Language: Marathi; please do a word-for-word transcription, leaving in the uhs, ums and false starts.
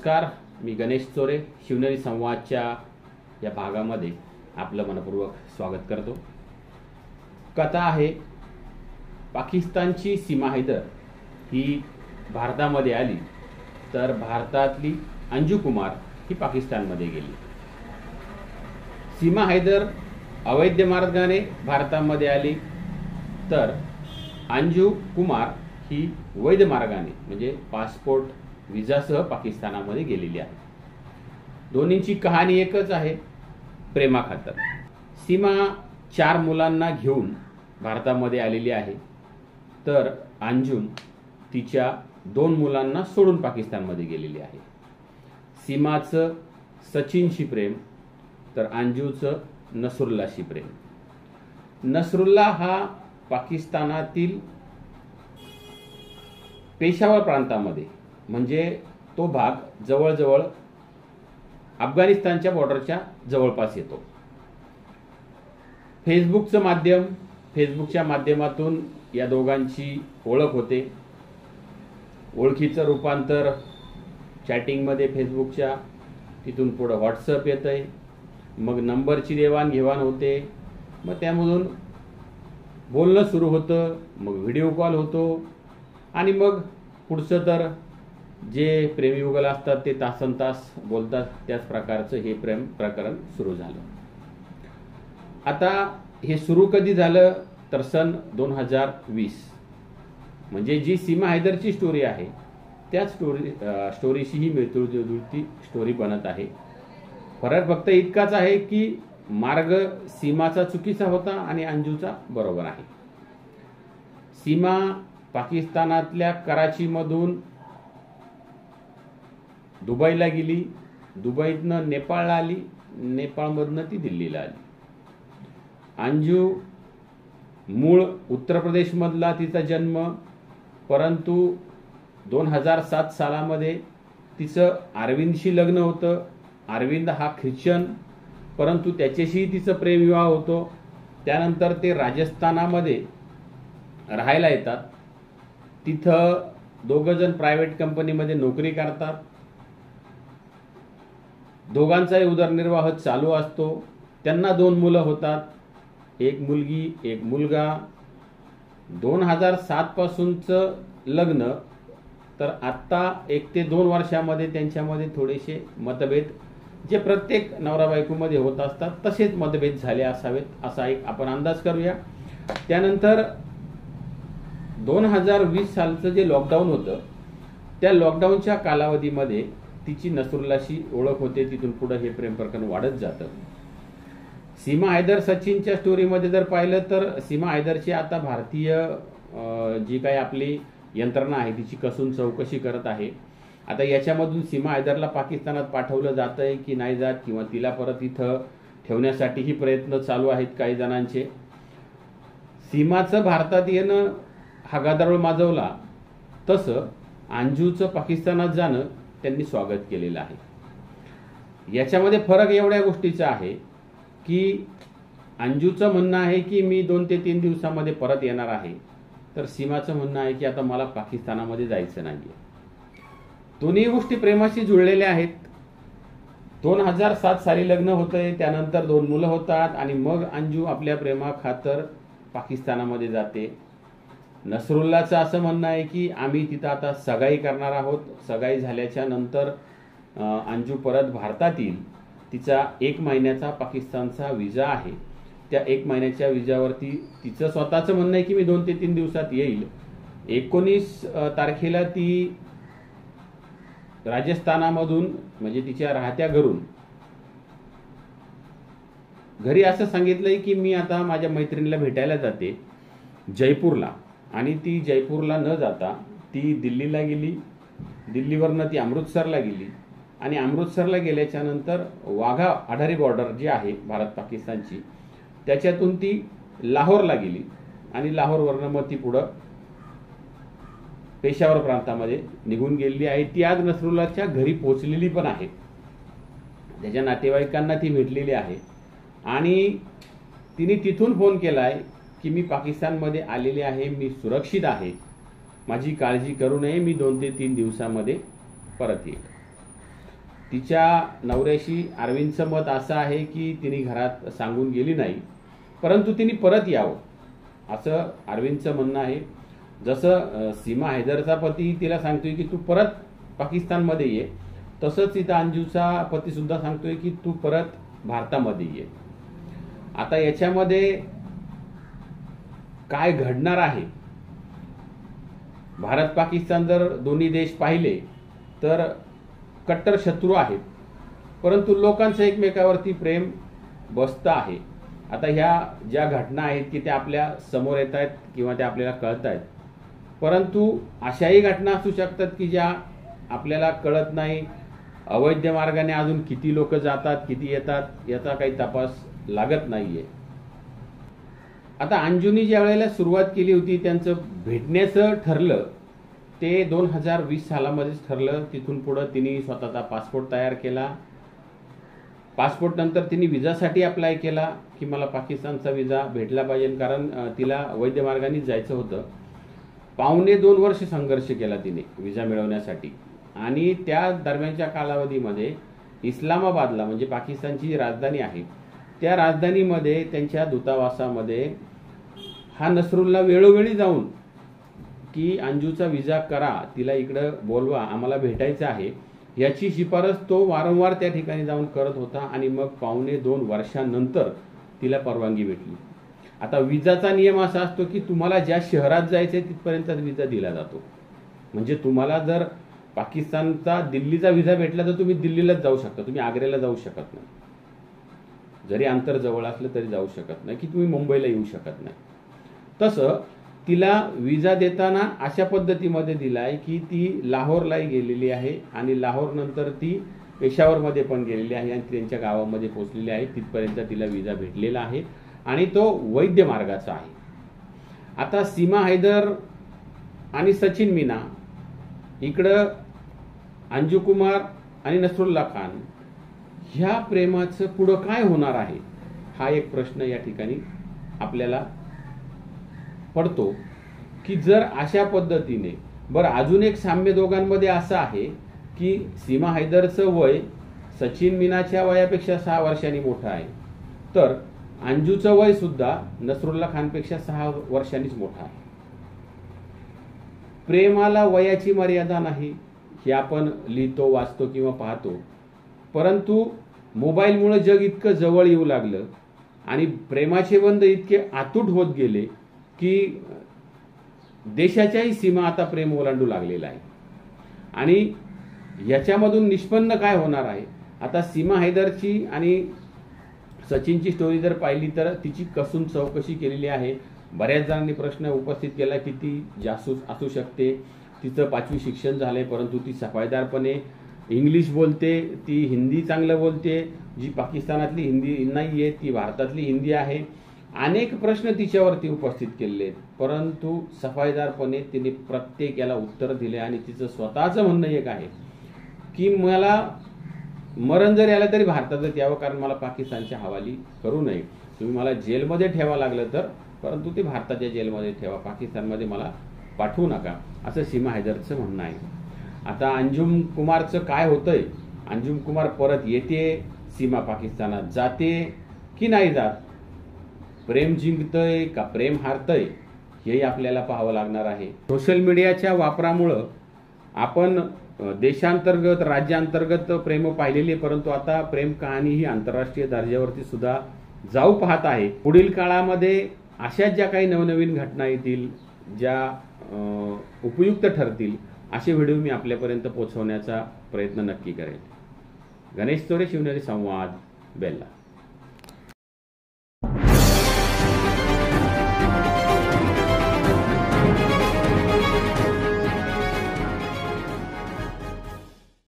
नमस्कार, मी गणेश चोरे. शिवनेरी संवादच्या या भागामध्ये आपलं मनपूर्वक स्वागत करतो. कथा आहे, पाकिस्तानची सीमा हैदर ही भारतामध्ये आली तर भारतातली अंजू कुमार ही पाकिस्तानमध्ये गेली. सीमा हैदर अवैध मार्गाने भारतामध्ये आली तर अंजू कुमार ही वैध मार्गाने म्हणजे पासपोर्ट विजासह पाकिस्तानामध्ये गेलेली आहे. दोन्हींची कहाणी एकच आहे, प्रेमाखातर. सीमा चार मुलांना घेऊन भारतामध्ये आलेली आहे तर अंजू तिच्या दोन मुलांना सोडून पाकिस्तानमध्ये गेलेली आहे. सीमाचं सचिनशी प्रेम तर अंजूचं नसरुल्लाशी प्रेम. नसरुल्ला हा पाकिस्तानातील पेशावर प्रांतामध्ये म्हणजे तो भाग जवळजवळ अफगाणिस्तानच्या बॉर्डरच्या जवळपास येतो. फेसबुकचं माध्यम फेसबुकच्या माध्यमातून या दोघांची ओळख होते. ओळखीचं रूपांतर चॅटिंगमध्ये फेसबुकच्या, तिथून पुढं व्हॉट्सअप येतंय, मग नंबरची देवाणघेवाण होते, मग त्यामधून बोलणं सुरू होतं, मग व्हिडिओ कॉल होतो आणि मग पुढचं तर जे प्रेमयुगल असतात ते तासन तास बोलतात. त्याच प्रकारचं हे प्रेम प्रकरण सुरू झालं. आता हे सुरू कधी झालं तर सन दोन हजार वीस, म्हणजे जी सीमा हैदरची स्टोरी आहे त्या स्टोरी स्टोरीशी ही मिळती स्टोरी बनत आहे. फरक फक्त इतकाच आहे की मार्ग सीमाचा चुकीचा होता आणि अंजूचा बरोबर आहे. सीमा पाकिस्तानातल्या कराचीमधून दुबईला गेली, दुबईतनं नेपाळला आली, नेपाळमधनं ती दिल्लीला आली. अंजू मूळ उत्तर प्रदेशमधला तिचा जन्म, परंतु दोन हजार सात सालामध्ये तिचं अरविंदशी लग्न होतं. अरविंद हा ख्रिश्चन, परंतु त्याच्याशी तिचं प्रेमविवाह होतो. त्यानंतर ते राजस्थानामध्ये राहायला येतात. तिथं दोघं जण प्रायव्हेट कंपनीमध्ये नोकरी करतात. दोघांचाही उदरनिर्वाह चालू असतो. त्यांना दोन मुलं होतात, एक मुलगी एक मुलगा. दोन हजार सात पासूनचं लग्न, तर आत्ता एक ते दोन वर्षामध्ये त्यांच्यामध्ये थोडेसे मतभेद जे प्रत्येक नवरा बायकोमध्ये होत असतात तसेच मतभेद झाले असावेत असा एक आपण अंदाज करूया. त्यानंतर दोन हजार वीस सालचं जे लॉकडाऊन होतं त्या लॉकडाऊनच्या कालावधीमध्ये तिची नसरुल्लाशी ओळख होते. तिथून पुढे हे प्रेम प्रकरण वाढत जातं. सीमा हैदर सचिनच्या स्टोरीमध्ये जर पाहिलं तर सीमा हैदरची आता भारतीय जी काही आपली यंत्रणा आहे तिची कसून चौकशी करत आहे. आता याच्यामधून सीमा हैदरला पाकिस्तानात पाठवलं जातंय की नाही जात, किंवा तिला परत इथं ठेवण्यासाठीही प्रयत्न चालू आहेत काही जणांचे. सीमाचं भारतात येणं हा गदारोळ माजवला, तसं अंजूचं पाकिस्तानात जाणं त्यांनी स्वागत केलेलं आहे. याच्यामध्ये फरक एवढ्या गोष्टीचा आहे की अंजूचं म्हणणं आहे की मी दोन ते तीन दिवसामध्ये परत येणार आहे, तर सीमाचं म्हणणं आहे की आता मला पाकिस्तानामध्ये जायचं नाही. दोन्ही गोष्टी प्रेमाशी जुळलेल्या आहेत. दोन हजार सात साली लग्न होतंय, त्यानंतर दोन मुलं होतात आणि मग अंजू आपल्या प्रेमाखातर पाकिस्तानामध्ये जाते. नसरुल्लाचं असं म्हणणं आहे की आम्ही तिथं आता सगाई करणार आहोत. सगाई झाल्याच्या नंतर अंजू परत भारतात येईल. तिचा एक महिन्याचा पाकिस्तानचा विजा आहे. त्या एक महिन्याच्या विजावरती तिचं स्वतःचं म्हणणं आहे की मी दोन ते तीन दिवसात येईल. एकोणीस तारखेला ती राजस्थानामधून म्हणजे तिच्या राहत्या घरून घरी असं सांगितलंय की मी आता माझ्या मैत्रिणीला भेटायला जाते जयपूरला, आणि ती जयपूरला न जाता ती दिल्लीला गेली. दिल्लीवरनं ती अमृतसरला गेली आणि अमृतसरला गेल्याच्या नंतर वाघा अडारी बॉर्डर जी आहे भारत पाकिस्तानची त्याच्यातून ती लाहोरला गेली आणि लाहोरवरनं मग ती पुढं पेशावर प्रांतामध्ये निघून गेलेली आहे. ती आज नसरुल्लाच्या घरी पोहोचलेली पण आहे. त्याच्या नातेवाईकांना ती भेटलेली आहे आणि तिने तिथून फोन केलाय की मी पाकिस्तानमध्ये आलेले आहे, मी सुरक्षित आहे, माझी काळजी करू नये, मी दोन ते तीन दिवसामध्ये परत येईल. तिच्या नवऱ्याशी अरविंदचं मत असं आहे की तिने घरात सांगून गेली नाही, परंतु तिने परत यावं असं अरविंदचं म्हणणं आहे. जसं सीमा हैदरचा पती तिला सांगतोय की तू परत पाकिस्तानमध्ये ये, तसंच इथं अंजूचा पती सुद्धा सांगतोय की तू परत भारतामध्ये ये. आता याच्यामध्ये काय घडणार आहे? भारत पाकिस्तान जर दोन्ही देश पाहिले तर कट्टर शत्रू आहेत, परंतु लोकांचं एकमेकावरती प्रेम बसतं आहे. आता ह्या ज्या घटना आहेत की त्या आपल्या समोर येत आहेत किंवा त्या आपल्याला कळत आहेत, परंतु अशाही घटना असू शकतात की ज्या आपल्याला कळत नाही. अवैध मार्गाने अजून किती लोक जातात, किती येतात याचा काही तपास लागत नाहीये. आता अंजूनी ज्या वेळेला सुरुवात केली होती त्यांचं भेटण्याचं ठरलं ते दोन हजार वीस सालामध्येच ठरलं. तिथून पुढं तिने स्वतःचा पासपोर्ट तयार केला. पासपोर्ट नंतर तिने विजासाठी अप्लाय केला की मला पाकिस्तानचा विजा भेटला पाहिजे, कारण तिला वैध मार्गाने जायचं होतं. पावणे दोन वर्ष संघर्ष केला तिने विजा मिळवण्यासाठी. आणि त्या दरम्यानच्या कालावधीमध्ये इस्लामाबादला, म्हणजे पाकिस्तानची जी राजधानी आहे, त्या राजधानीमध्ये त्यांच्या दूतावासामध्ये हा नसरुल्ला वेळोवेळी जाऊन की अंजूचा विजा करा, तिला इकडं बोलवा, आम्हाला भेटायचं आहे, याची शिफारस तो वारंवार त्या ठिकाणी जाऊन करत होता. आणि मग पावणे दोन वर्षांनंतर तिला परवानगी भेटली. आता विजाचा नियम असा असतो की तुम्हाला ज्या शहरात जायचं आहे तिथपर्यंतच विजा दिला जातो. म्हणजे तुम्हाला जर पाकिस्तानचा दिल्लीचा विजा भेटला तर तुम्ही दिल्लीलाच जाऊ शकता, तुम्ही आग्र्याला जाऊ शकत नाही. जरी अंतर जवळ असलं तरी जाऊ शकत नाही की तुम्ही मुंबईला येऊ शकत नाही. तसं तिला विजा देताना अशा पद्धतीमध्ये दिलाय की ती लाहोरलाही गेलेली आहे आणि लाहोर नंतर ती पेशावरमध्ये पण गेलेली आहे आणि त्यांच्या गावामध्ये पोहोचलेली आहे. तिथपर्यंत तिला विजा भेटलेला आहे आणि तो वैध मार्गाचा आहे. आता सीमा हैदर आणि सचिन मीना इकडं अंजू कुमार आणि नसरुल्ला खान ह्या प्रेमाचं पुढं काय होणार आहे हा एक प्रश्न या ठिकाणी आपल्याला पडतो. की जर अशा पद्धतीने, बरं अजून एक साम्य दोघांमध्ये असं आहे की सीमा हैदरचं वय सचिन मीनाच्या वयापेक्षा सहा वर्षांनी मोठं आहे, तर अंजूचं वय सुद्धा नसरुल्ला खानपेक्षा सहा वर्षांनीच मोठं आहे. प्रेमाला वयाची मर्यादा नाही हे आपण लिहितो, वाचतो किंवा पाहतो, परंतु मोबाईलमुळे जग इतकं जवळ येऊ लागलं आणि प्रेमाचे बंध इतके अतूट होत गेले की देशाच्याही सीमा आता प्रेम ओलांडू लागलेला आहे. आणि याच्यामधून निष्पन्न काय होणार आहे? आता सीमा हैदरची आणि सचिनची स्टोरी जर पाहिली तर तिची कसून चौकशी केलेली आहे. बऱ्याच जणांनी प्रश्न उपस्थित केला की ती जासूस असू शकते, तिचं पाचवी शिक्षण झालंय परंतु ती सफाईदारपणे इंग्लिश बोलते, ती हिंदी चांगलं बोलते, जी पाकिस्तानातली हिंदी नाही आहे ती भारतातली हिंदी आहे. अनेक प्रश्न तिच्यावरती उपस्थित केलेले आहेत, परंतु सफाईदारपणे तिने प्रत्येक याला उत्तर दिले. आणि तिचं स्वतःचं म्हणणं एक आहे की मला मरण जर आलं तरी भारतातच यावं, कारण मला पाकिस्तानच्या हवाली करू नये. तुम्ही मला जेलमध्ये ठेवा लागलं तर, परंतु ते भारताच्या जेलमध्ये ठेवा, पाकिस्तानमध्ये मला पाठवू नका, असं सीमा हैदरचं म्हणणं आहे. आता अंजुम कुमारचं काय होतंय? अंजुम कुमार परत येते सीमा पाकिस्तानात, जाते की नाही जात? प्रेम जिंकतंय का प्रेम हारतंय हेही आपल्याला पाहावं लागणार आहे. सोशल मीडियाच्या वापरामुळं आपण देशांतर्गत, राज्यांतर्गत प्रेम पाहिलेली, परंतु आता प्रेम कहाणी ही आंतरराष्ट्रीय दर्जावरती सुद्धा जाऊ पाहत आहे. पुढील काळामध्ये अशाच ज्या काही नवनवीन घटना येतील, ज्या उपयुक्त ठरतील, असे व्हिडिओ मी आपल्यापर्यंत पोहोचवण्याचा प्रयत्न नक्की करेल. गणेश चोरे, शिवनेरी संवाद, बेल्ला.